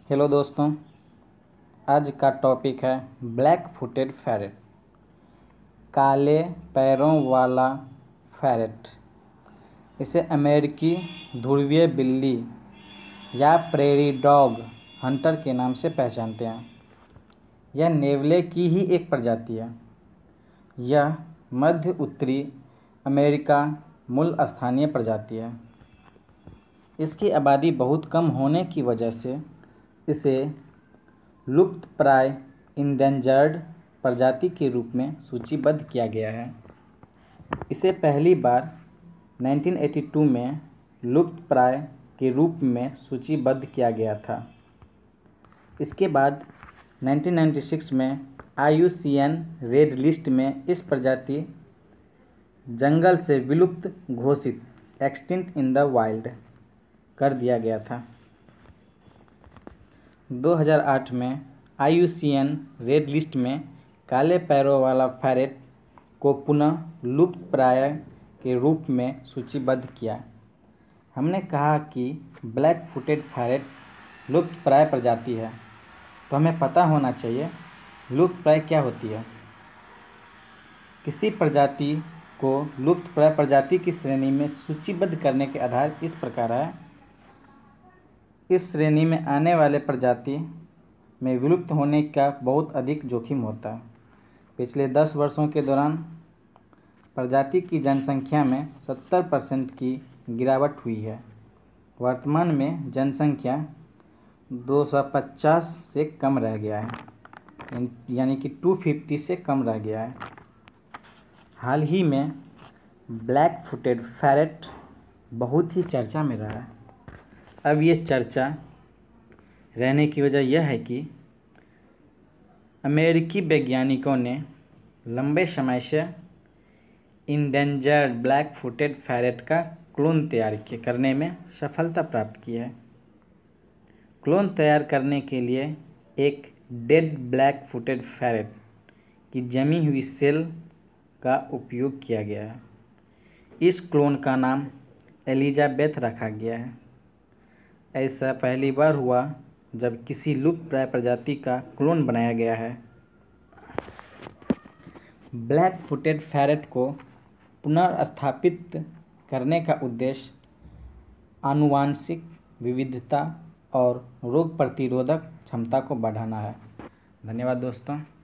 Hello दोस्तों, आज का टॉपिक है ब्लैक फुटेड फैरेट, काले पैरों वाला फैरेट। इसे अमेरिकी ध्रुवीय बिल्ली या प्रेरी डॉग हंटर के नाम से पहचानते हैं। यह नेवले की ही एक प्रजाति है। यह मध्य उत्तरी अमेरिका मूल स्थानीय प्रजाति है। इसकी आबादी बहुत कम होने की वजह से इसे लुप्तप्राय इंडेंजर्ड प्रजाति के रूप में सूचीबद्ध किया गया है। इसे पहली बार 1982 में लुप्तप्राय के रूप में सूचीबद्ध किया गया था। इसके बाद 1996 में IUCN रेड लिस्ट में इस प्रजाति जंगल से विलुप्त घोषित एक्सटिंक्ट इन द वाइल्ड कर दिया गया था। 2008 में IUCN रेड लिस्ट में काले पैरों वाला फैरेट को पुनः लुप्तप्राय के रूप में सूचीबद्ध किया। हमने कहा कि ब्लैक फुटेड फैरेट लुप्तप्राय प्रजाति है, तो हमें पता होना चाहिए लुप्तप्राय क्या होती है। किसी प्रजाति को लुप्तप्राय प्रजाति की श्रेणी में सूचीबद्ध करने के आधार इस प्रकार है। इस श्रेणी में आने वाले प्रजाति में विलुप्त होने का बहुत अधिक जोखिम होता है। पिछले 10 वर्षों के दौरान प्रजाति की जनसंख्या में 70% की गिरावट हुई है। वर्तमान में जनसंख्या 250 से कम रह गया है, यानी कि 250 से कम रह गया है। हाल ही में ब्लैक फुटेड फैरेट बहुत ही चर्चा में रहा है। अब ये चर्चा रहने की वजह यह है कि अमेरिकी वैज्ञानिकों ने लंबे समय से इंडेंजर्ड ब्लैक फुटेड फैरेट का क्लोन तैयार करने में सफलता प्राप्त की है। क्लोन तैयार करने के लिए एक डेड ब्लैक फुटेड फैरेट की जमी हुई सेल का उपयोग किया गया है। इस क्लोन का नाम एलिजाबेथ रखा गया है। ऐसा पहली बार हुआ जब किसी लुप्तप्राय प्रजाति का क्लोन बनाया गया है। ब्लैक फुटेड फैरेट को पुनर्स्थापित करने का उद्देश्य आनुवांशिक विविधता और रोग प्रतिरोधक क्षमता को बढ़ाना है। धन्यवाद दोस्तों।